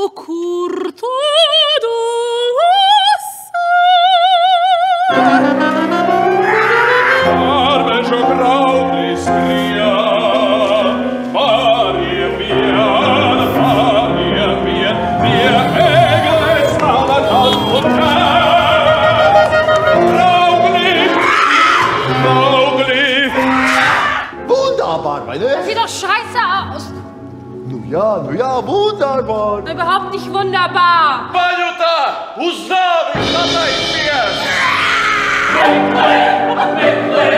kur tu Armežo graudis skrien, pāriem vien, pie egles stāda kalnu čēs. Raugli! Wunderbar, meine? Das sieht doch scheiße aus. Ja, wunderbar. Überhaupt nicht wunderbar. Baņuta! Uz nāvi sataicies! Meklē,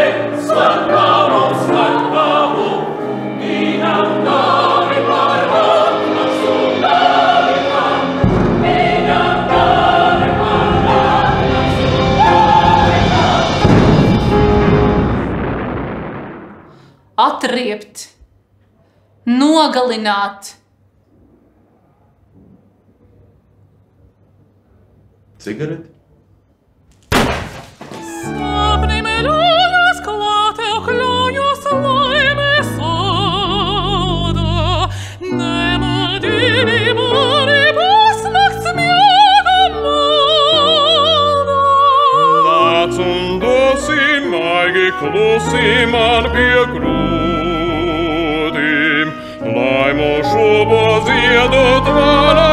slepkavu, mīnam nāvi pārvāt, un nāvi man. Mīnam nāvi pārvāt, un nāvi man. Atriept. Nogalināt. Cigareti? Sapni meļojas klāte, kļaujas laimes soda. Nemadini mani pusnakts miega malda. Nāc un dosim, maigi klusi man pie grūdīm, lai mūs šobo ziedot varā.